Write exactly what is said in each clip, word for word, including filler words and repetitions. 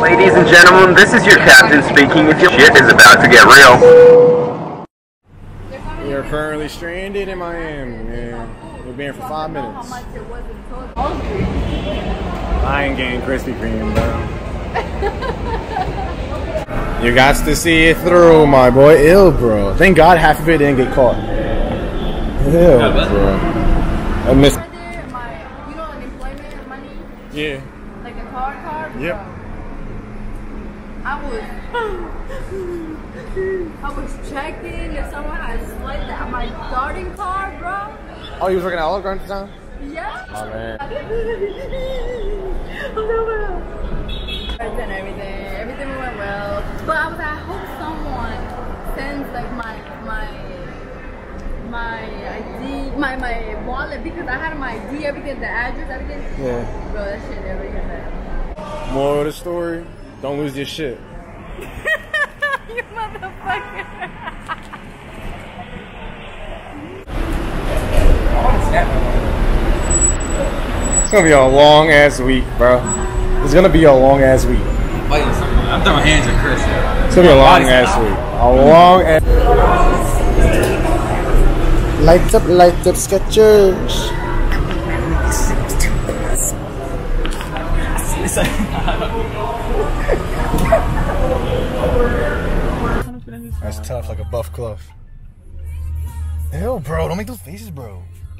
Ladies and gentlemen, this is your captain speaking. If your shit is about to get real. We are currently stranded in Miami, man. We've been here for five minutes. I ain't getting Krispy Kreme, bro. You got to see it through, my boy. Ill, bro. Thank God half of it didn't get caught. Ill, bro. I missed. You know, unemployment money? Yeah. Like a card card? Yep. Bro. I was, I was checking if someone had swiped at my starting card, bro. Oh, you was working at Olive Garden at the time? Yeah. Oh, man. And everything, everything went well. But I was like, I hope someone sends like my, my, my I D, my, my wallet, because I had my I D, everything, the address, everything. Yeah. Bro, that shit never came back. Moral of the story, don't lose your shit. You motherfucker. It's gonna be a long ass week, bro. It's gonna be a long ass week. Wait, I'm throwing hands at Chris. It's gonna be a long ass week. A long ass. Lights up, lights up, Skechers. That's tough, like a buff glove. Ew, bro, don't make those faces, bro.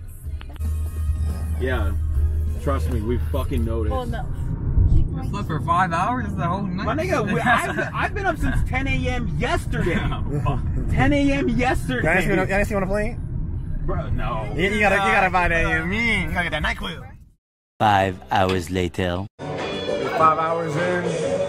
Yeah, trust me, we fucking noticed. Oh no. You slept for five hours the whole night? My nigga, we, I've, I've been up since ten A M yesterday. ten A M yesterday. You honestly want to play? Bro, no. You, you gotta, you gotta buy that. You mean? You gotta get that NyQuil. Five hours later. Five hours in.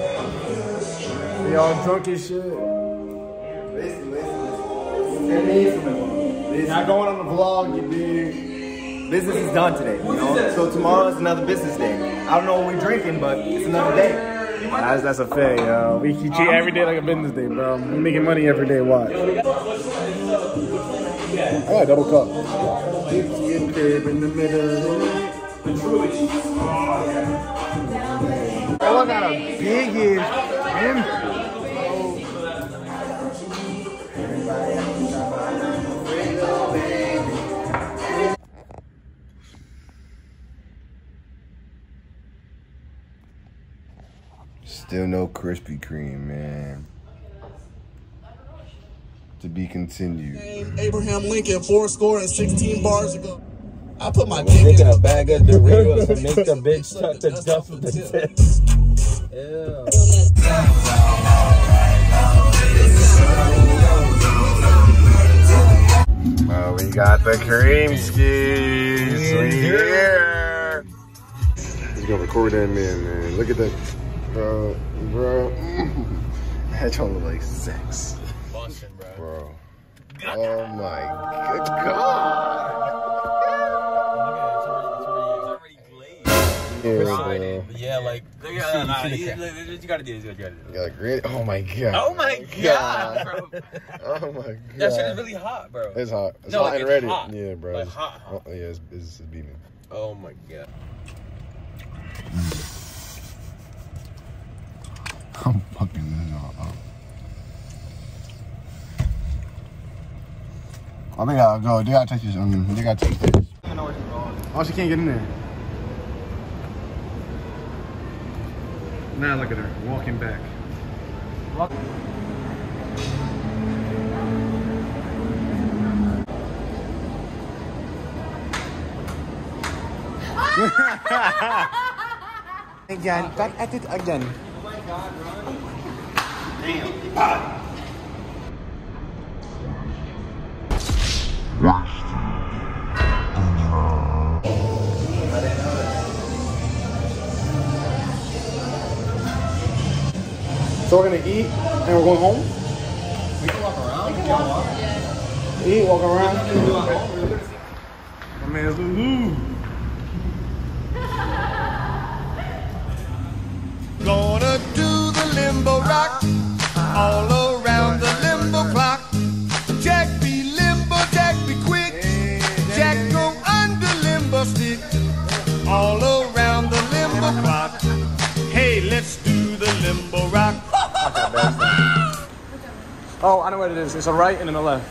We all drunk as shit. Listen, listen, listen. Not going on the vlog, you dig? Business is done today, you know? So tomorrow is another business day. I don't know what we're drinking, but it's another day. That's, that's a fact, yo. We treat every day like a business day, bro. We making money every day, watch. I got a double cup. In the middle. Oh, I got a big ass Still no Krispy Kreme, man. To be continued. Abraham Lincoln, four score and sixteen bars ago. I put my dick in a bag of Doritos and make the bitch touch the dust with the tips. Ew. Oh, we got the cream skis. We here. He's gonna record that man, man. Look at that. Bro, bro. That don't look like sex. Boston, bro. Bro. Oh my good God. Yeah, bro. Yeah, like, you, uh, nah, you, you, you gotta do this. You gotta do this. Got a grin. Oh my God. Oh my God, bro. Oh my God. That shit is really hot, bro. It's hot. It's no, hot like, and ready. Hot. Yeah, bro. Like it's, hot, hot. Oh, yeah, it's, it's, it's beaming. Oh my God. I'm fucking this all up. Oh, they gotta go. They gotta take this. Um, they gotta take this. Oh, she can't get in there. Now look at her walking back. Again, back at it again. Damn. So we're gonna eat and we're going home? We can walk around. We can walk. Yeah. Eat, walk around. My man's Lulu. Gonna do the limbo rock all around the limbo clock. Jack be limbo, Jack be quick. Jack go under limbo stick all around the limbo clock. Hey, let's do the limbo. Oh, I know what it is. It's a right and then a left.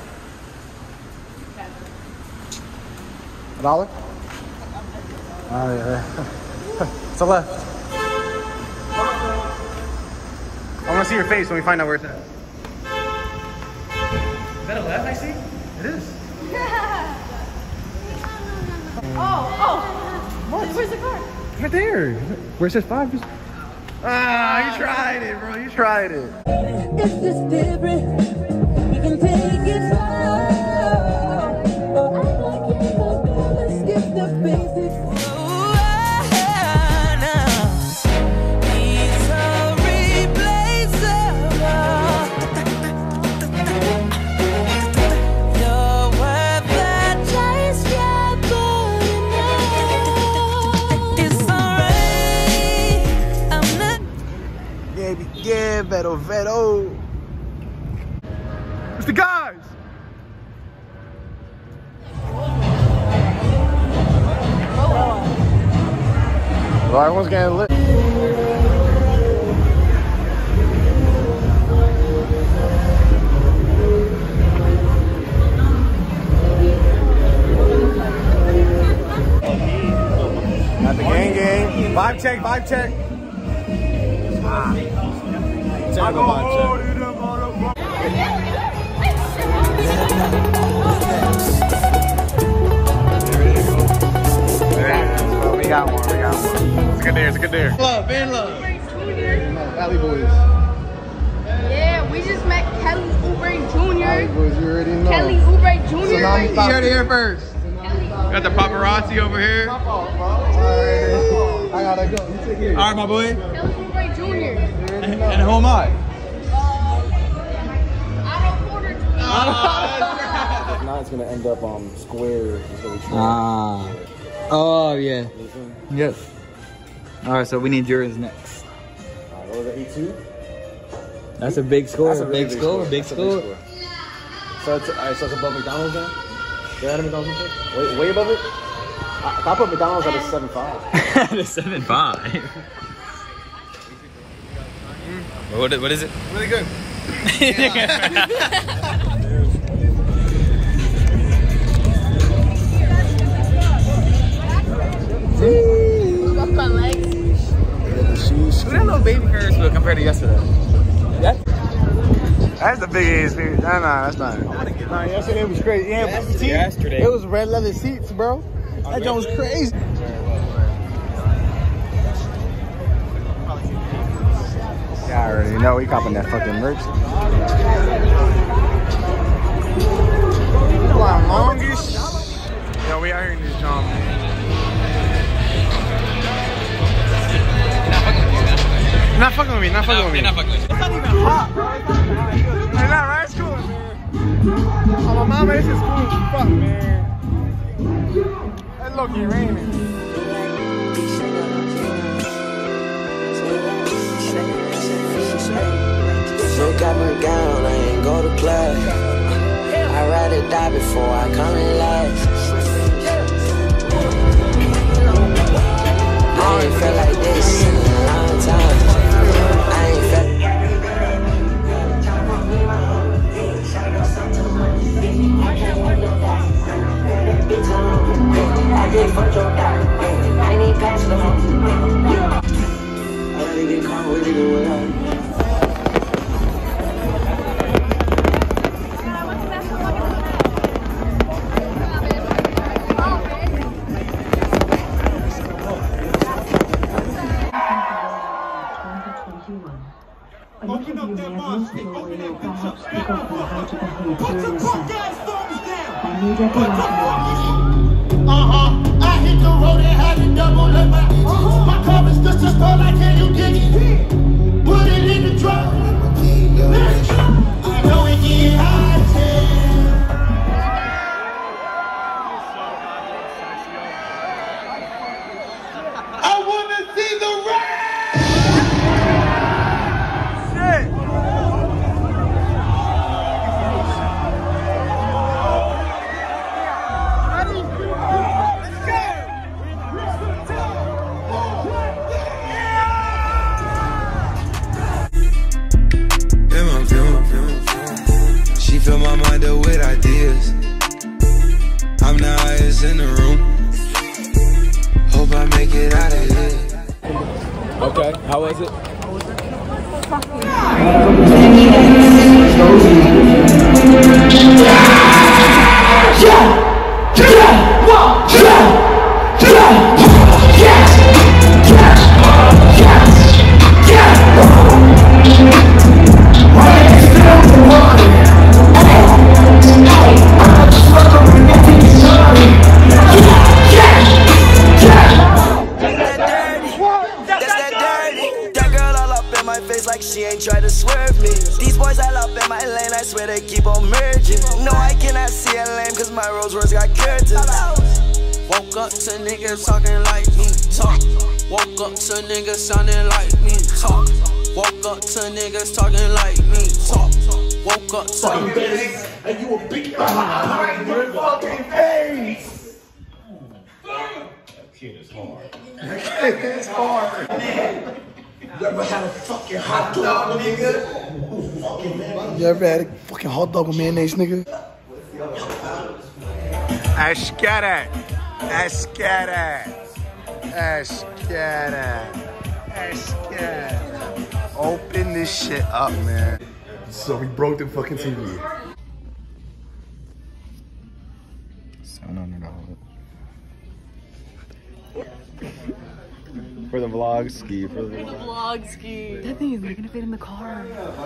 A dollar? Oh, yeah. It's a left. I want to see your face when we find out where it's at. Is that a left I see? It is. Oh, oh. What? Where's the car? Right there. Where it says five. Ah, you tried it, bro. You tried it. It's just different. We can take it slow. Let's skip the basics. Yeah, Veto, Veto. It's the guys. Well, everyone's getting lit. At the gang gang. Vibe check, vibe check. Ah. Terrible vibe check. We got one, we got one. It's a good there, it's a good there. Love, man, love. Alley Boys. Yeah, we just met Kelly Oubre Junior Alley Boys, you already know. Kelly Oubre Junior Tsunami You heard it here first. Got the paparazzi over here. My fault, bro. I gotta go. You take it. All right, my boy. Kelly Oubre Junior And, and who am I? Now it's gonna end up on um, square. Ah. Oh yeah. Yes. All right, so we need yours next. Alright, what was it? eight two? That's a big score. That's a big, really big score. score. Big That's a score. big score. So it's, alright, so it's above McDonald's then? They're at a McDonald's? Way, way above it? I, if I put McDonald's at a seven five. The seven five. What, what is it? Really good. My legs. Look at that little baby Ferris wheel compared to yesterday. That? That's the big ass dude. Nah, nah, that's not it. Nah, yesterday was crazy. Yeah, Yesterday. yesterday. It was red leather seats, bro. That joint was crazy. Yeah, I already know. We copping that fucking merch. Longest. Yo, we out here in this joint, man. Not fucking with me, not fucking with me. Not fucking with me. It's not even hot, bro. It's not right? It's cool, man. Oh, my mama, this is cool as fuck, man. That look-y raining. She got me down, I ain't go to class. I'd rather die before I come in last. I ain't felt like this in a long time. I ain't felt. I did for your dog. I need past the home. I really get caught with it without. Open up that monster. Open that bitch up. Stand up. Put your punk ass thumbs down. Put your punk Uh-huh. I hit the road and had to double up my uh-huh. My car is just a start like can you dig it? Put it in the truck. I know it get hot. I wanna see the rain. highest in the room. Hope I make it out of here. Okay, how was it? Like she ain't try to swerve me. These boys all up in my lane, I swear they keep on merging. No, I cannot see a lane, cause my Rolls Royce got curtains. Woke up to niggas talking like me, talk. Woke up to niggas sounding like me, talk. Woke up to niggas talking like me, talk. Woke up to niggas. And you a big right in your fucking face. That kid is hard. That kid is hard. You ever had a fucking hot dog, nigga? Fucking man. You ever had a fucking hot dog with mayonnaise, nigga? Ashkara. Ashkara. Ashkara. Ashkara. Open this shit up, man. So we broke the fucking T V. Sound under the hood. For the vlog ski. For the vlog ski. That thing is not gonna fit in the car.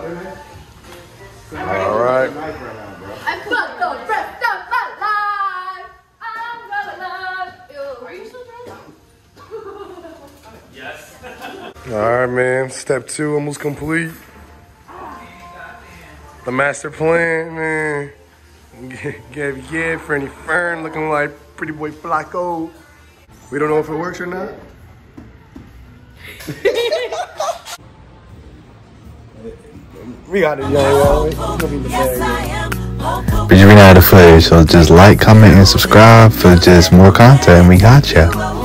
Alright. I put the rest of my life. I'm gonna love you. Are you still drunk? Yes. Alright, man. Step two almost complete. The master plan, man. Gabby Gab, Franny Fern looking like Pretty Boy Flacco. We don't know if it works or not. We got it, yo, yo. It's gonna be the bag. But you ran out of footage, so just like, comment, and subscribe for just more content. We got ya.